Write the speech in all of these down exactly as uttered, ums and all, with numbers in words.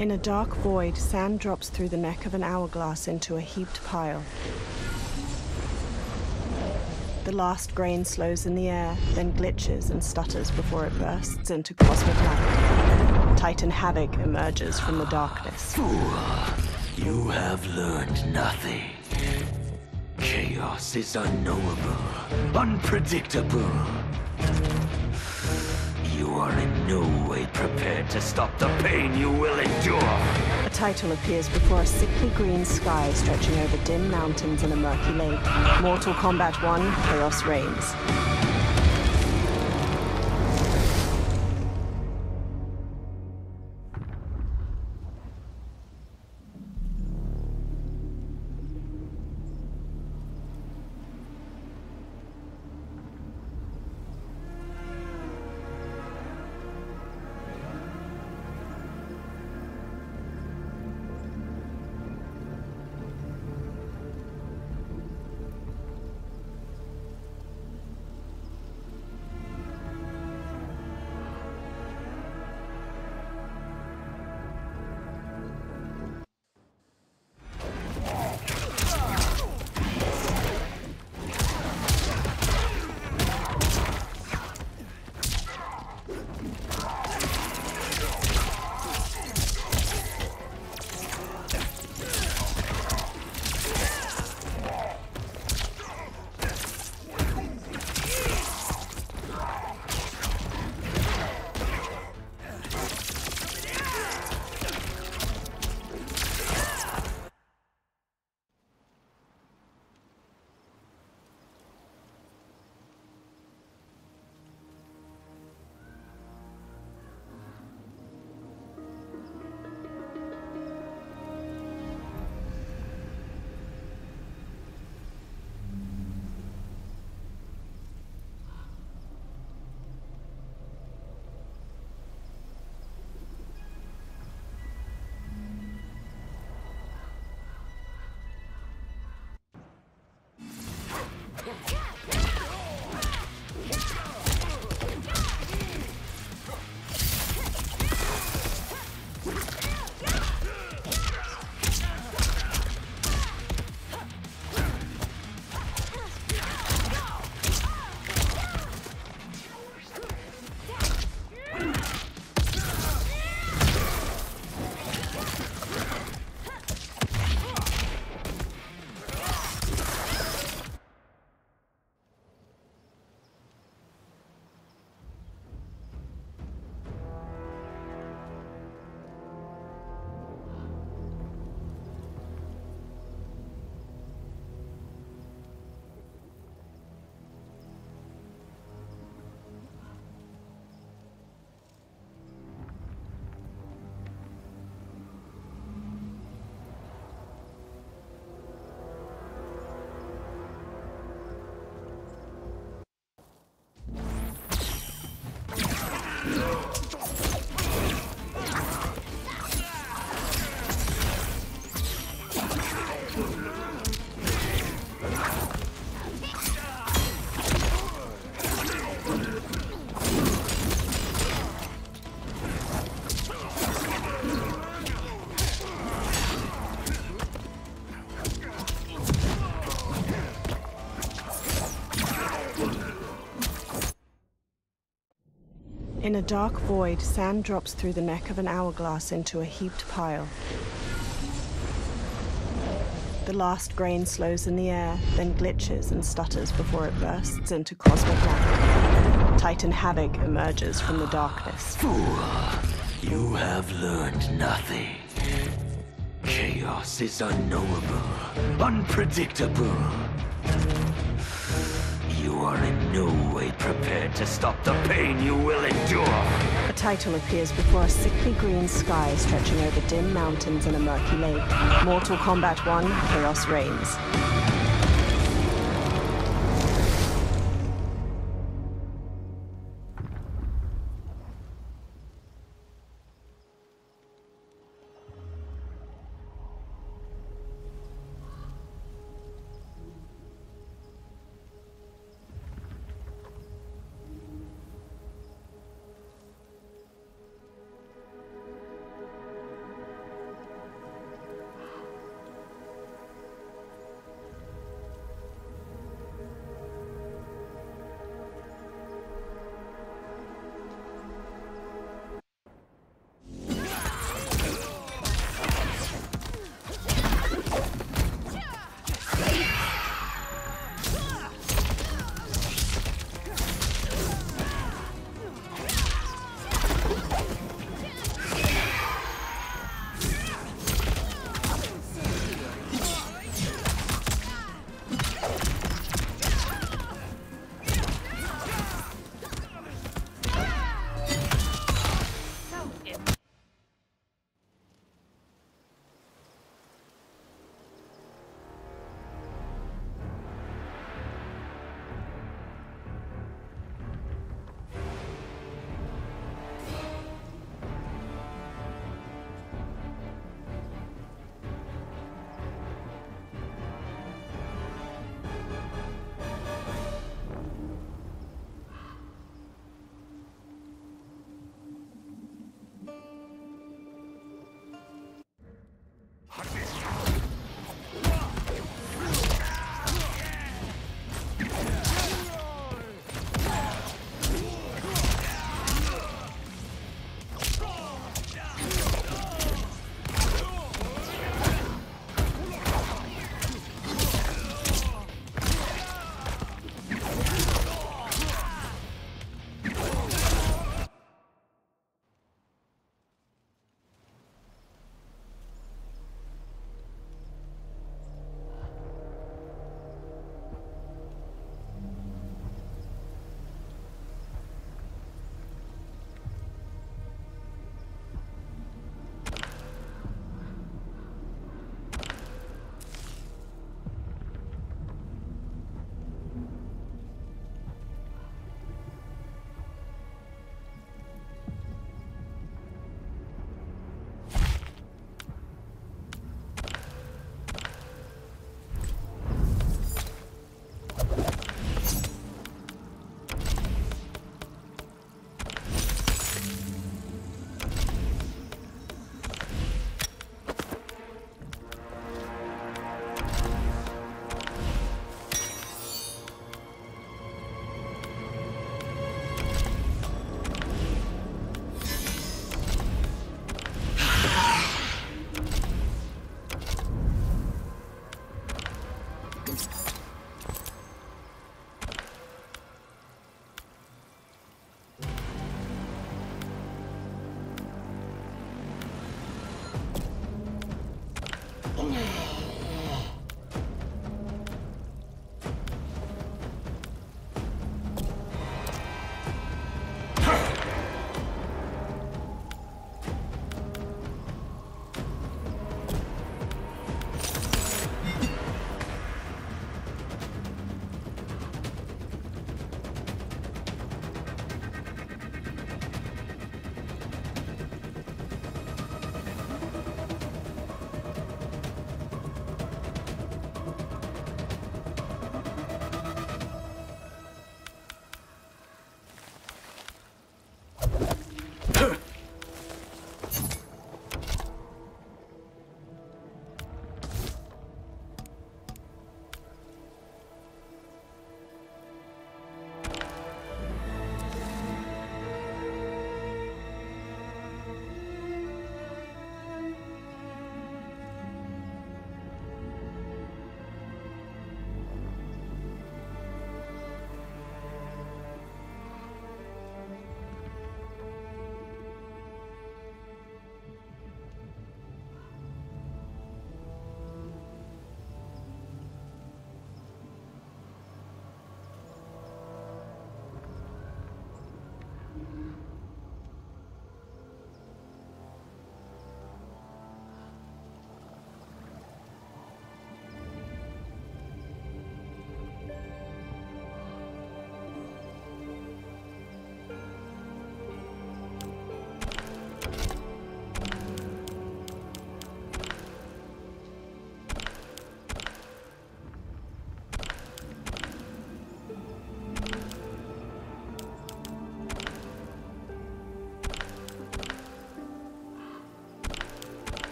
In a dark void, sand drops through the neck of an hourglass into a heaped pile. The last grain slows in the air, then glitches and stutters before it bursts into cosmic light. Titan havoc emerges from the darkness. Fool, you have learned nothing. Chaos is unknowable, unpredictable. You are in no way prepared to stop the pain you will endure. A title appears before a sickly green sky stretching over dim mountains and a murky lake. Mortal Kombat one, Chaos Reigns. In a dark void, sand drops through the neck of an hourglass into a heaped pile. The last grain slows in the air, then glitches and stutters before it bursts into cosmic light. Titan havoc emerges from the darkness. Fool, you have learned nothing. Chaos is unknowable, unpredictable. You are in no way prepared to stop the pain you will endure. A title appears before a sickly green sky stretching over dim mountains and a murky lake. Mortal Kombat one, Chaos Reigns.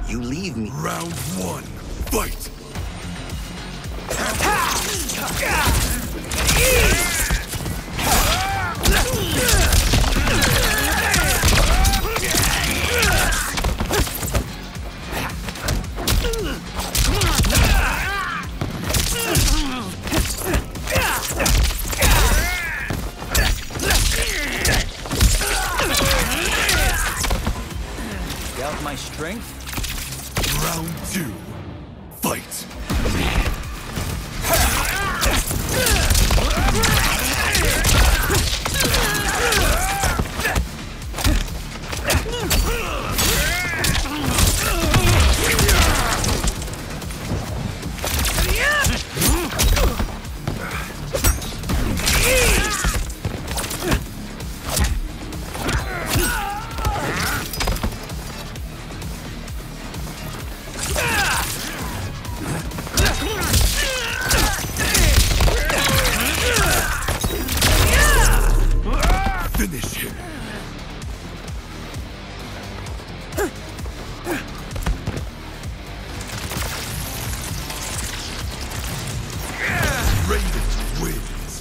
You leave me. Round one, fight! Doubt my strength? Round two, fight! Finish him! Raiden wins!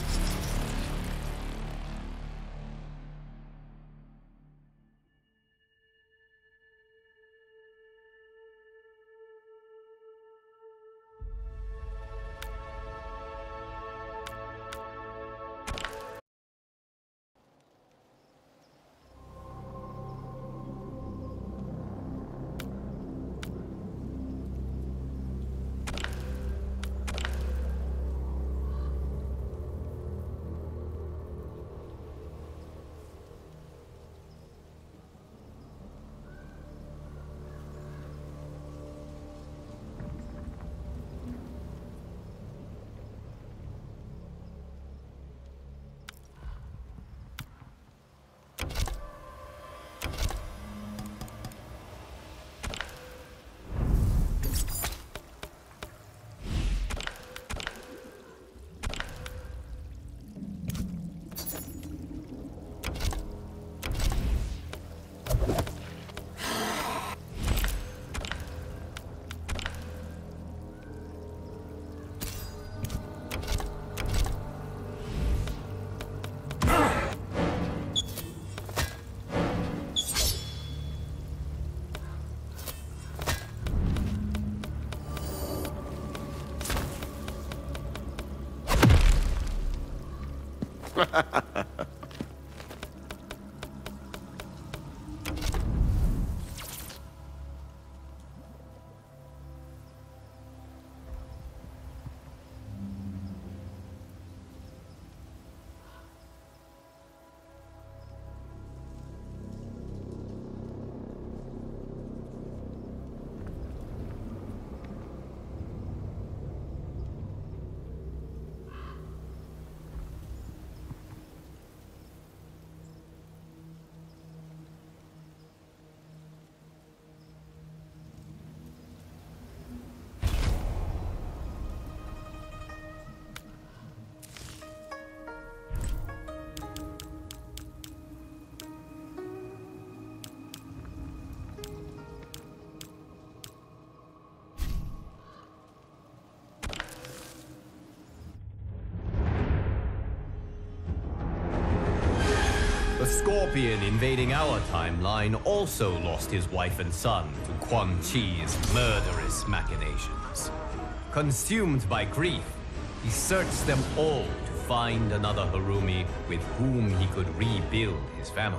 The Scorpion invading our timeline also lost his wife and son to Quan Chi's murderous machinations. Consumed by grief, he searched them all to find another Harumi with whom he could rebuild his family.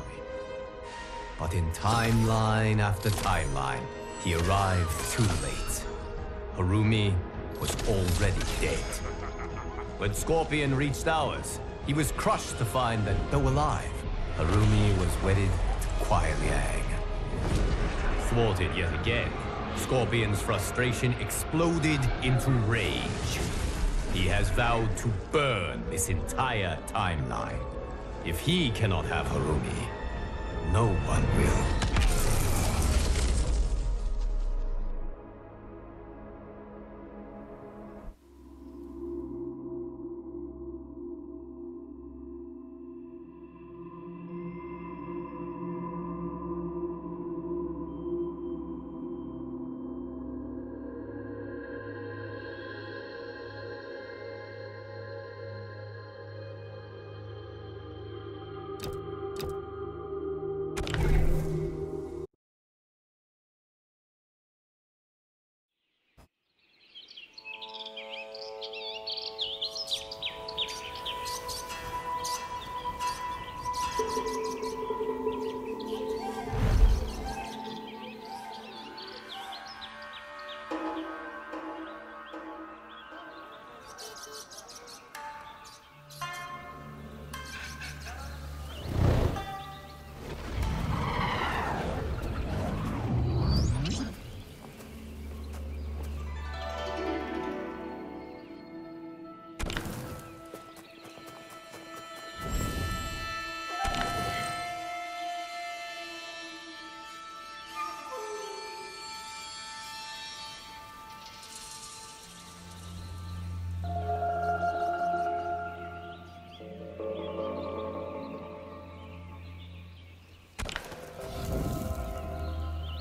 But in timeline after timeline, he arrived too late. Harumi was already dead. When Scorpion reached ours, he was crushed to find that, though alive, Harumi was wedded to Kuai Liang. Thwarted yet again, Scorpion's frustration exploded into rage. He has vowed to burn this entire timeline. If he cannot have Harumi, no one will.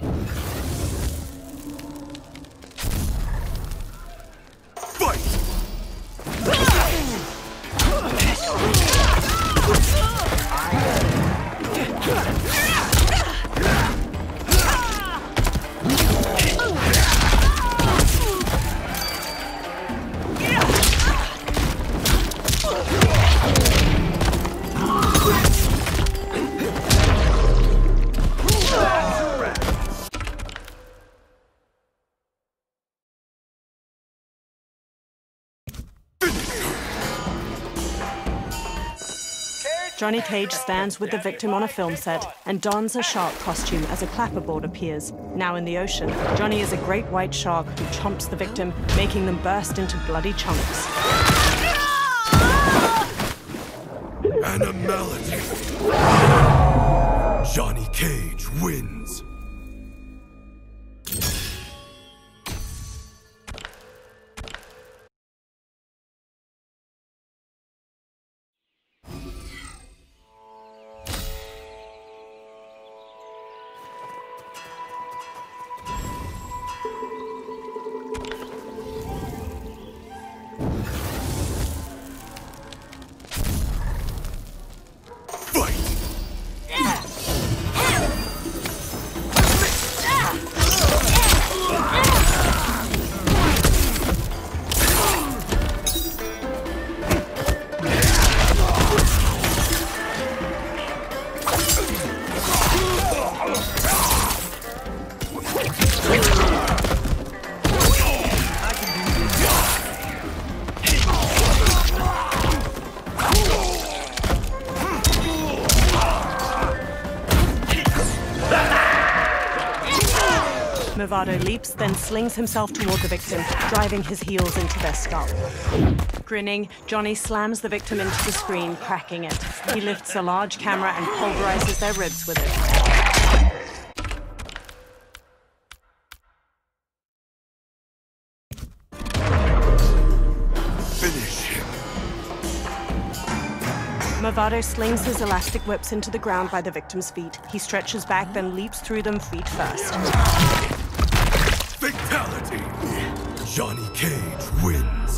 Johnny Cage stands with the victim on a film set and dons a shark costume as a clapperboard appears. Now in the ocean, Johnny is a great white shark who chomps the victim, making them burst into bloody chunks. Animality. Johnny Cage wins. Movado leaps, then slings himself toward the victim, driving his heels into their skull. Grinning, Johnny slams the victim into the screen, cracking it. He lifts a large camera and pulverizes their ribs with it. Finish him. Movado slings his elastic whips into the ground by the victim's feet. He stretches back, then leaps through them feet first. Fatality! Johnny Cage wins.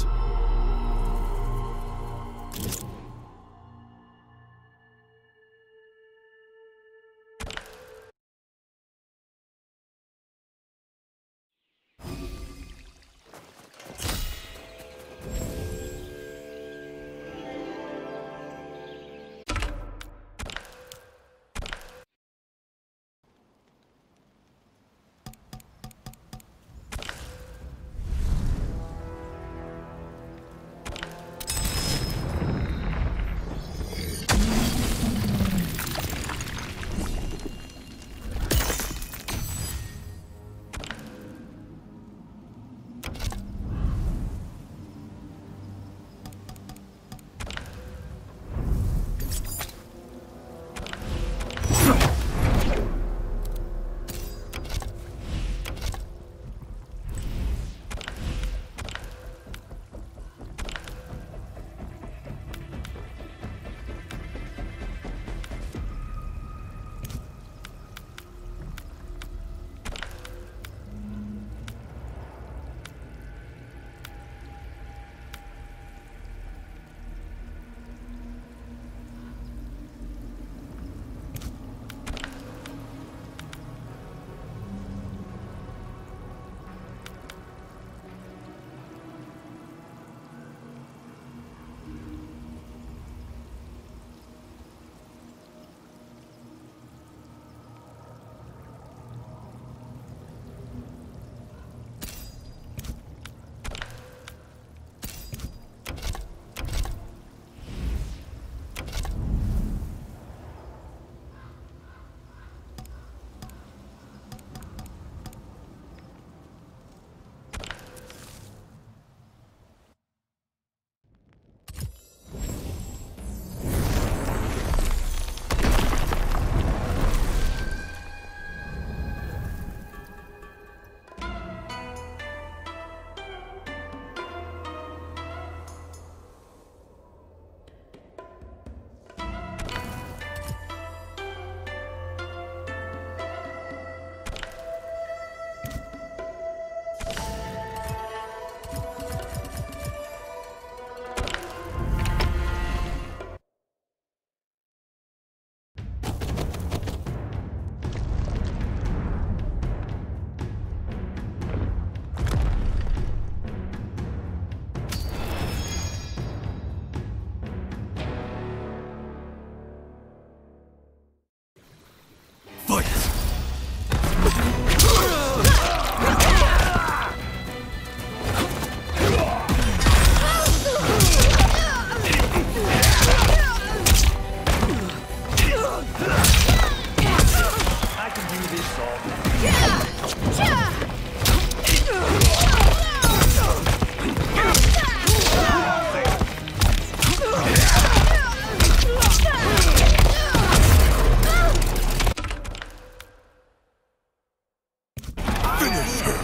Finish her!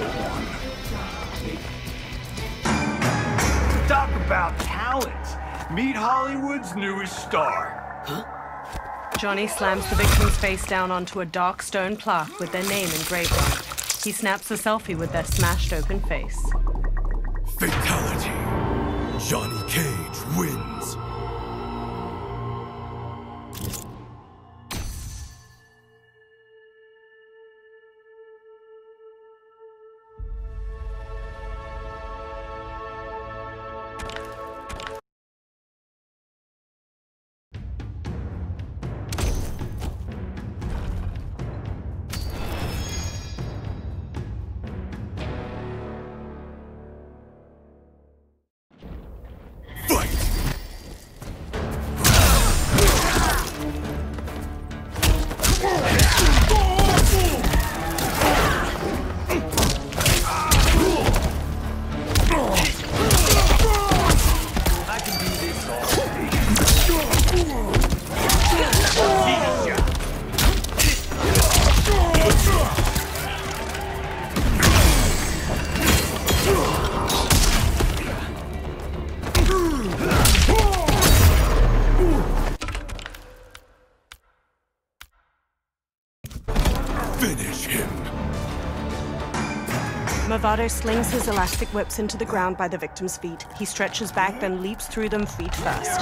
Talk about talent. Meet Hollywood's newest star. Johnny slams the victim's face down onto a dark stone plaque with their name engraved on it. He snaps a selfie with their smashed open face. Fatality. Johnny Cage wins. Finish him! Movado slings his elastic whips into the ground by the victim's feet. He stretches back, then leaps through them feet first.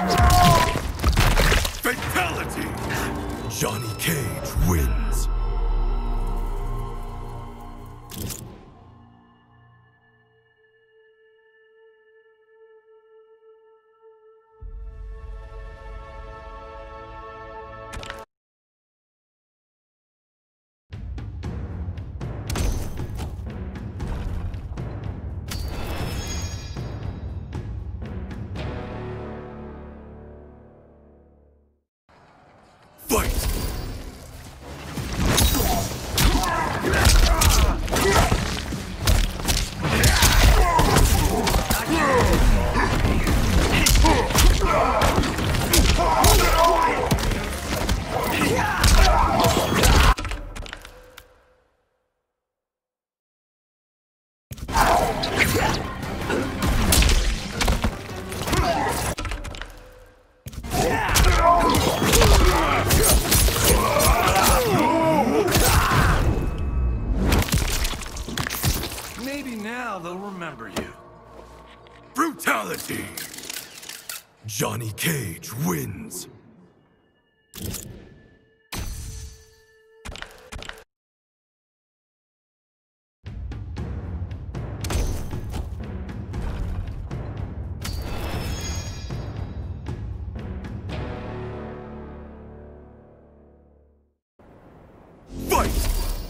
Fatality! Johnny Cage wins. Fight! Maybe now they'll remember you. Brutality! Johnny Cage wins. Fight!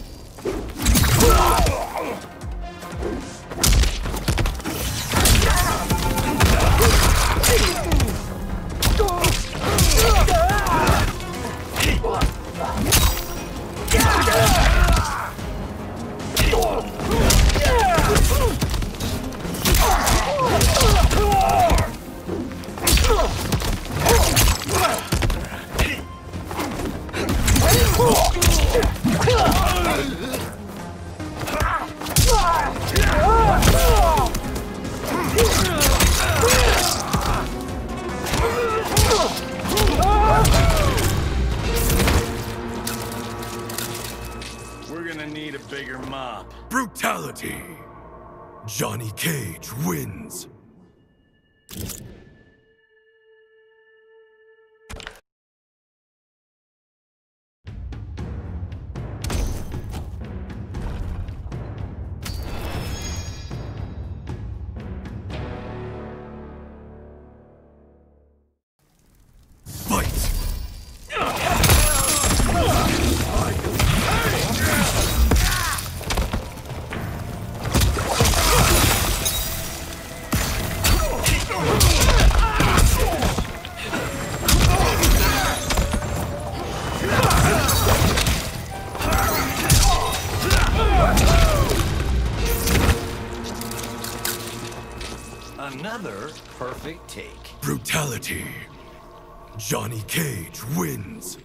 We're gonna need a bigger mop. Brutality! Johnny Cage wins. Fight! Another perfect take. Brutality! Johnny Cage wins.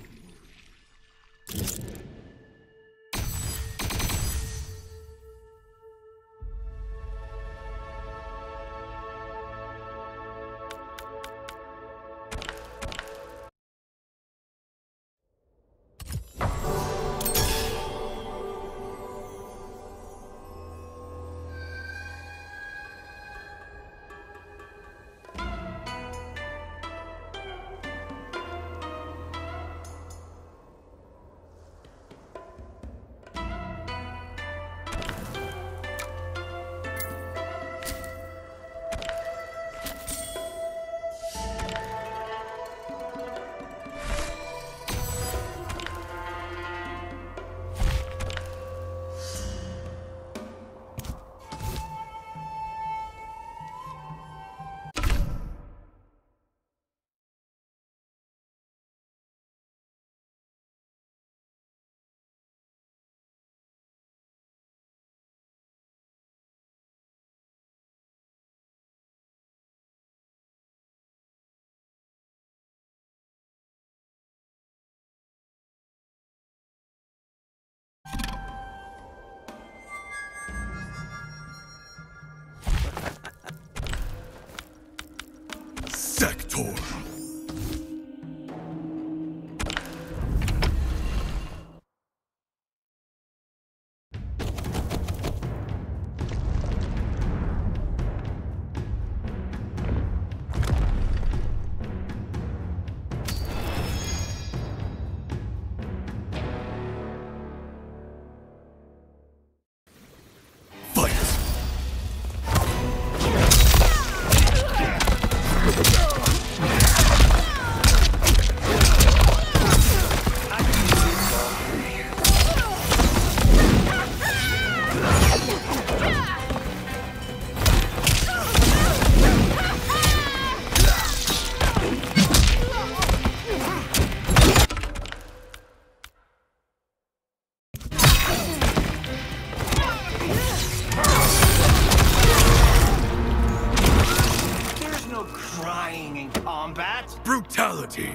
Brutality.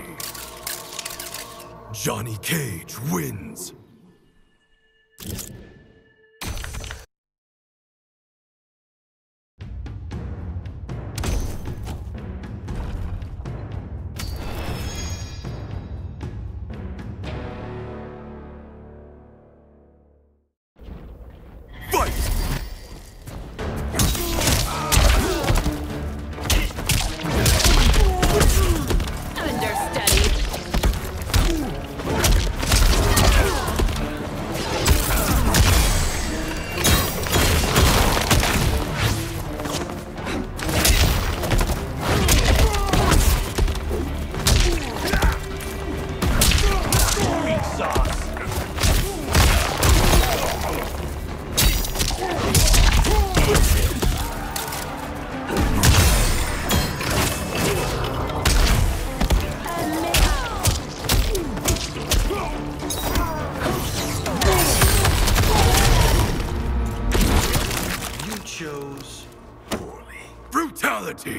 Johnny Cage wins. Brutality.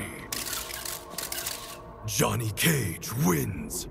Johnny Cage wins.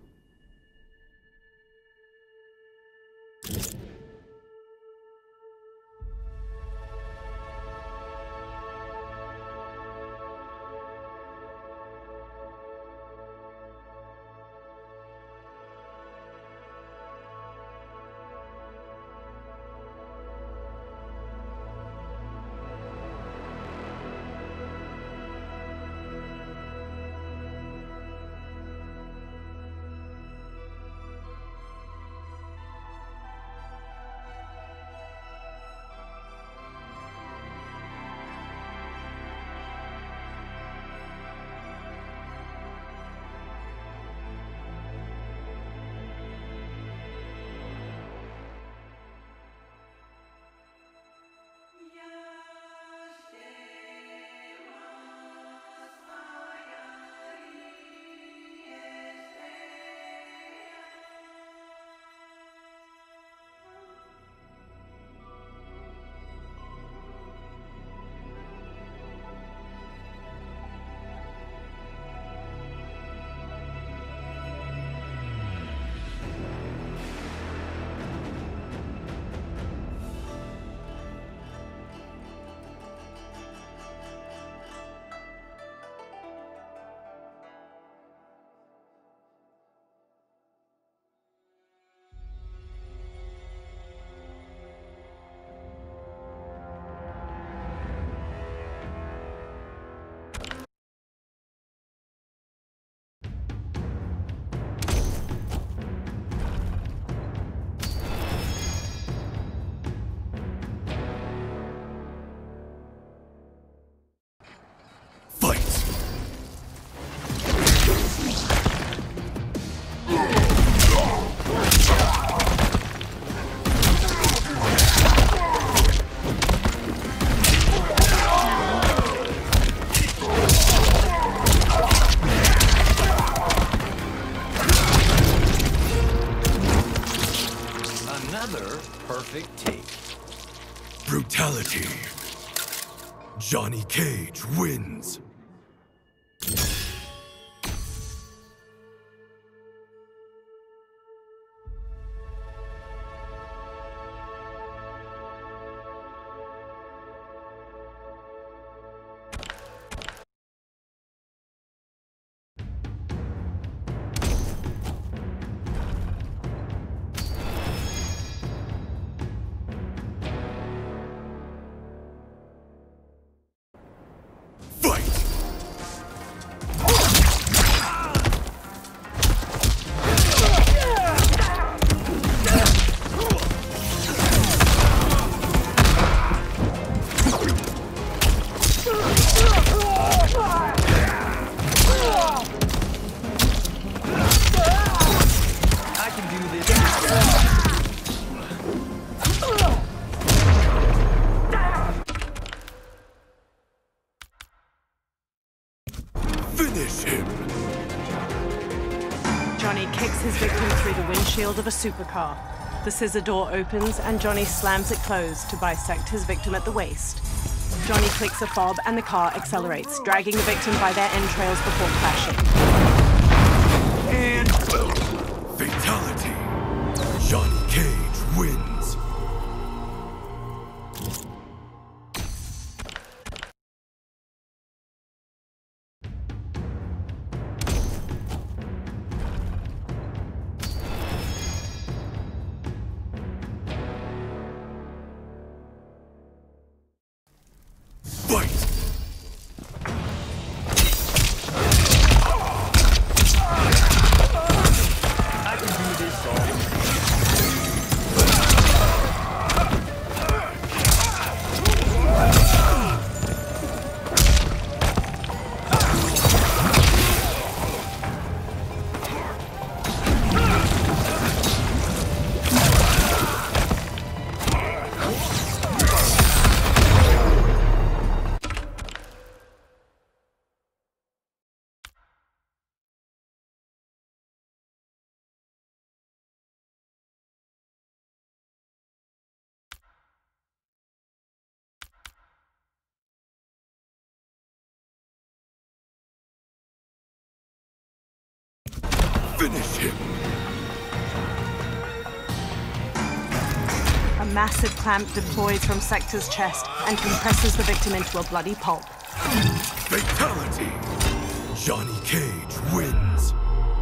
Perfect take. Brutality. Johnny Cage wins. Finish him! Johnny kicks his victim through the windshield of a supercar. The scissor door opens and Johnny slams it closed to bisect his victim at the waist. Johnny clicks a fob and the car accelerates, dragging the victim by their entrails before crashing. man! Fatality. Johnny Cage wins. Fight! I can do this all. Finish him! A massive clamp deploys from Sector's chest and compresses the victim into a bloody pulp. Fatality! Johnny Cage wins.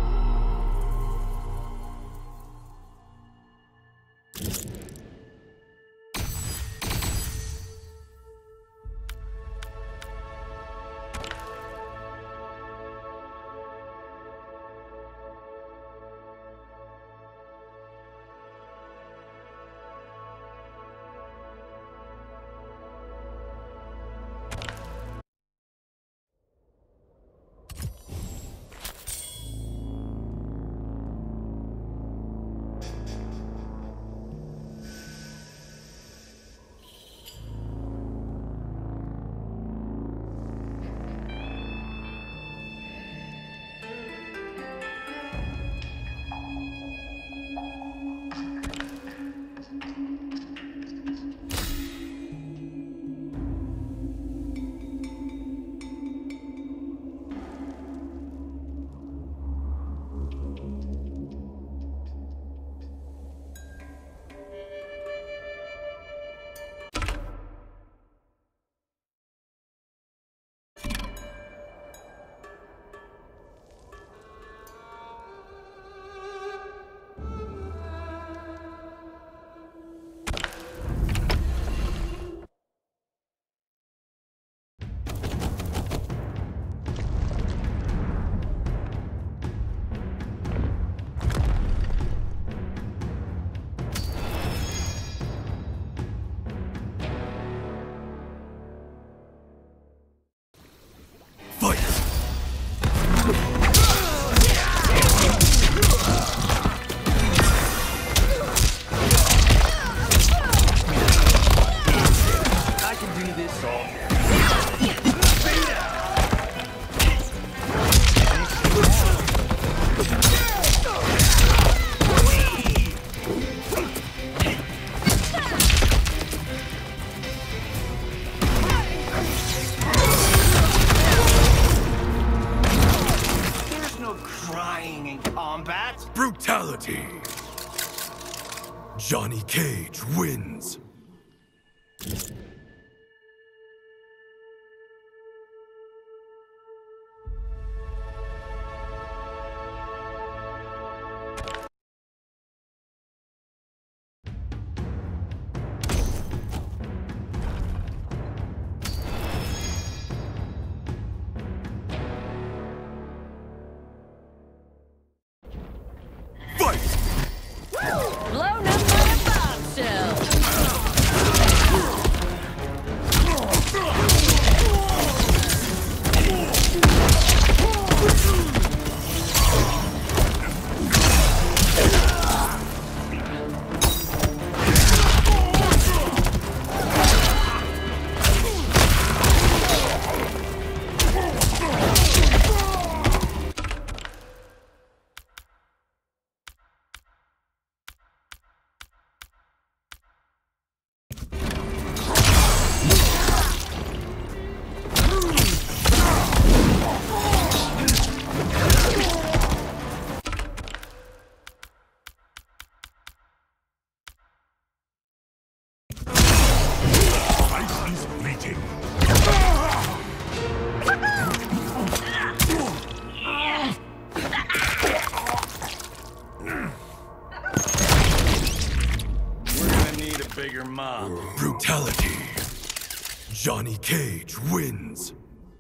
Brutality. Johnny Cage wins. Blown up by a bombshell! Brutality! We're gonna need a bigger mob. Brutality! Johnny Cage wins!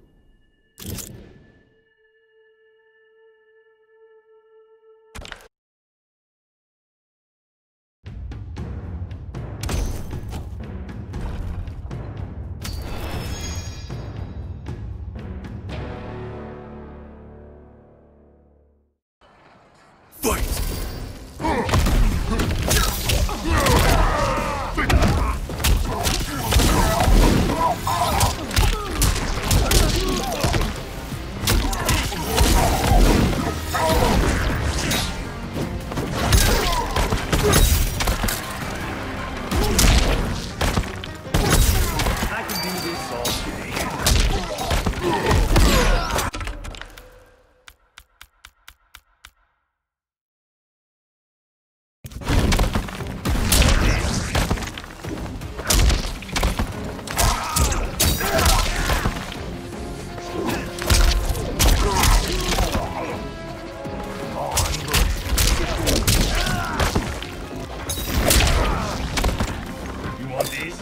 Fight! I can do this all day. You want these?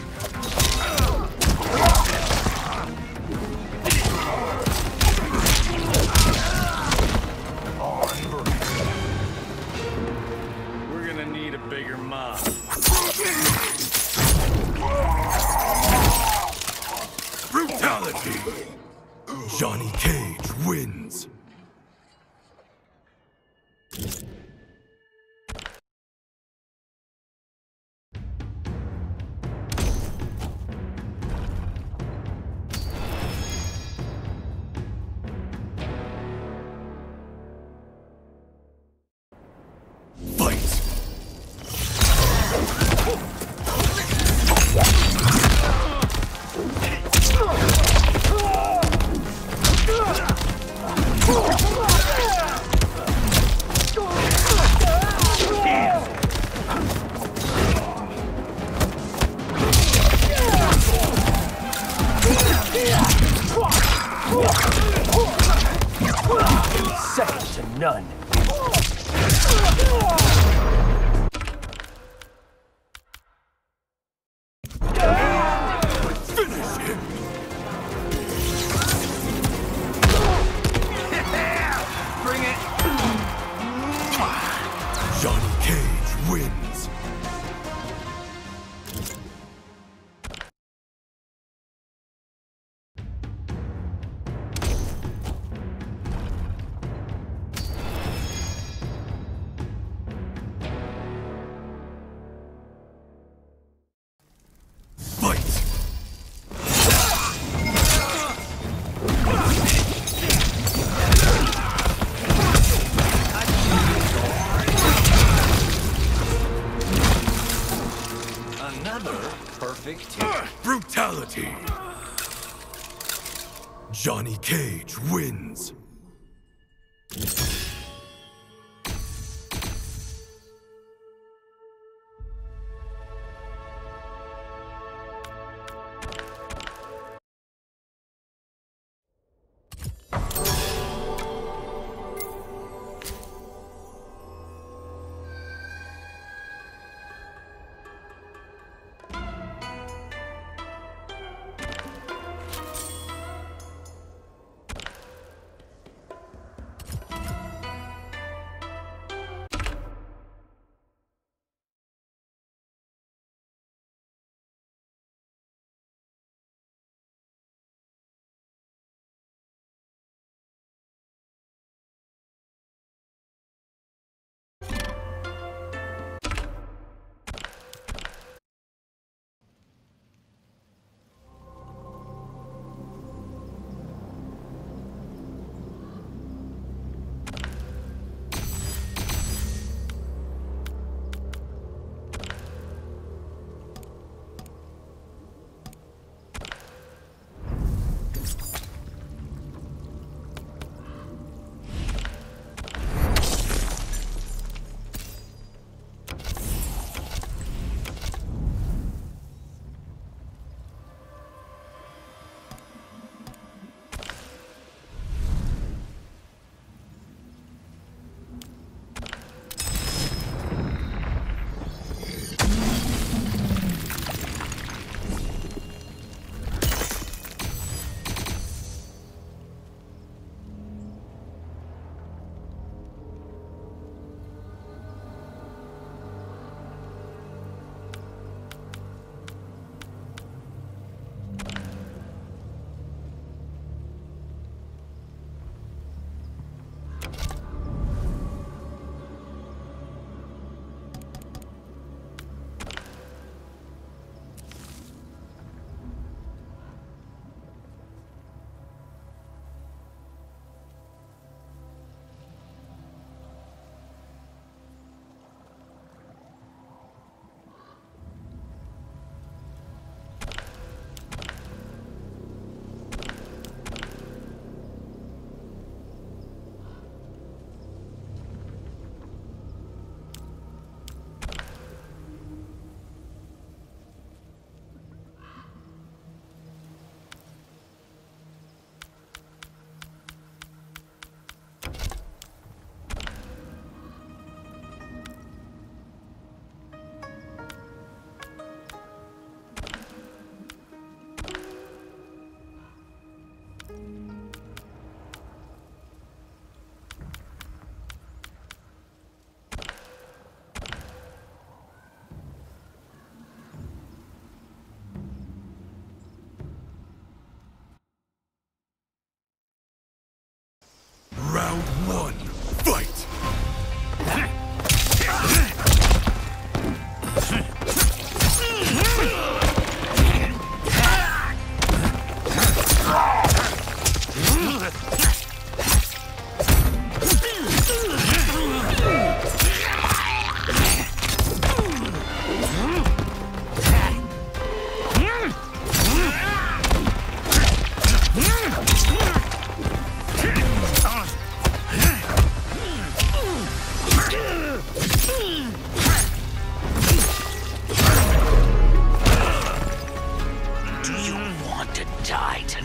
We're gonna need a bigger mob. Brutality! Johnny Cage wins! Fight! Second to none. Finish him! Bring it. Johnny Cage wins! Fight! Another perfect hit. Brutality! Johnny Cage wins!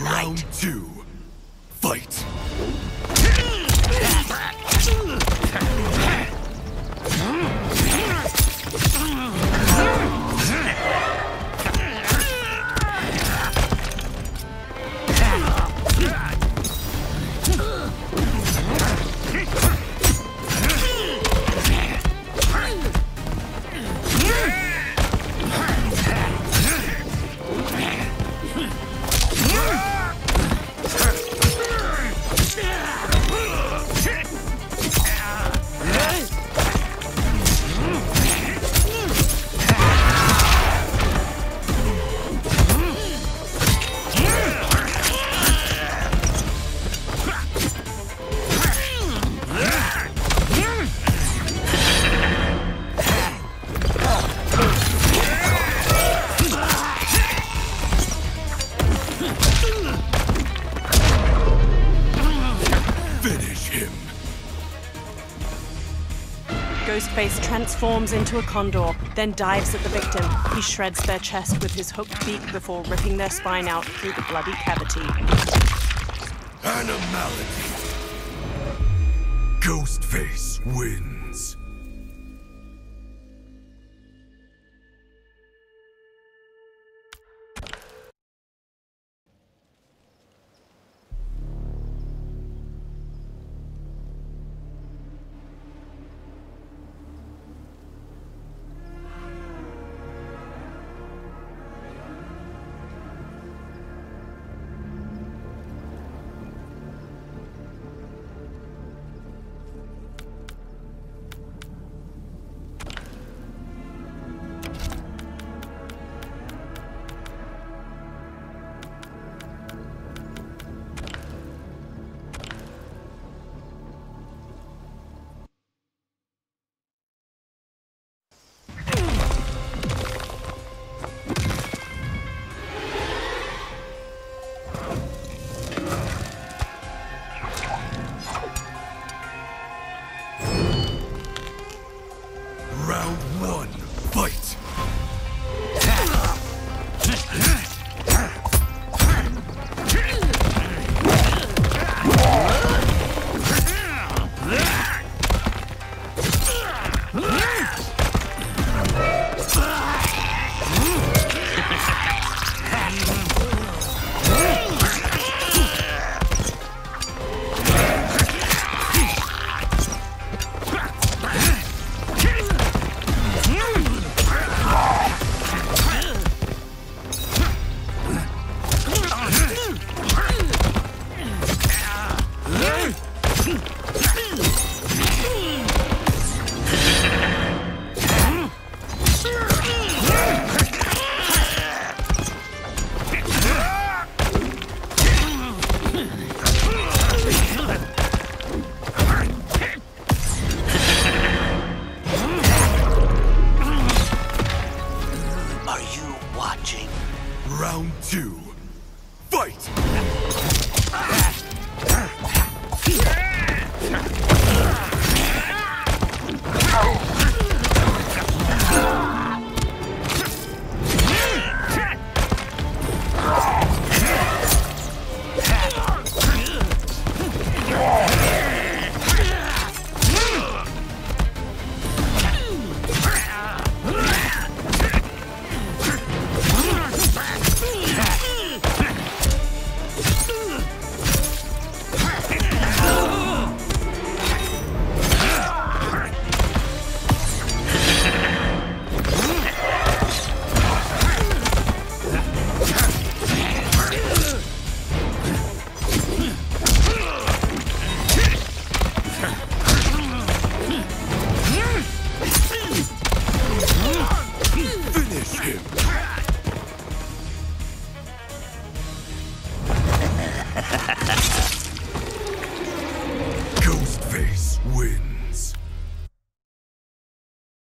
Round night. two. Fight. Finish him. Ghostface transforms into a condor, then dives at the victim. He shreds their chest with his hooked beak before ripping their spine out through the bloody cavity. Animality. Ghostface wins. Round one, fight! Round two, fight! Ghostface wins.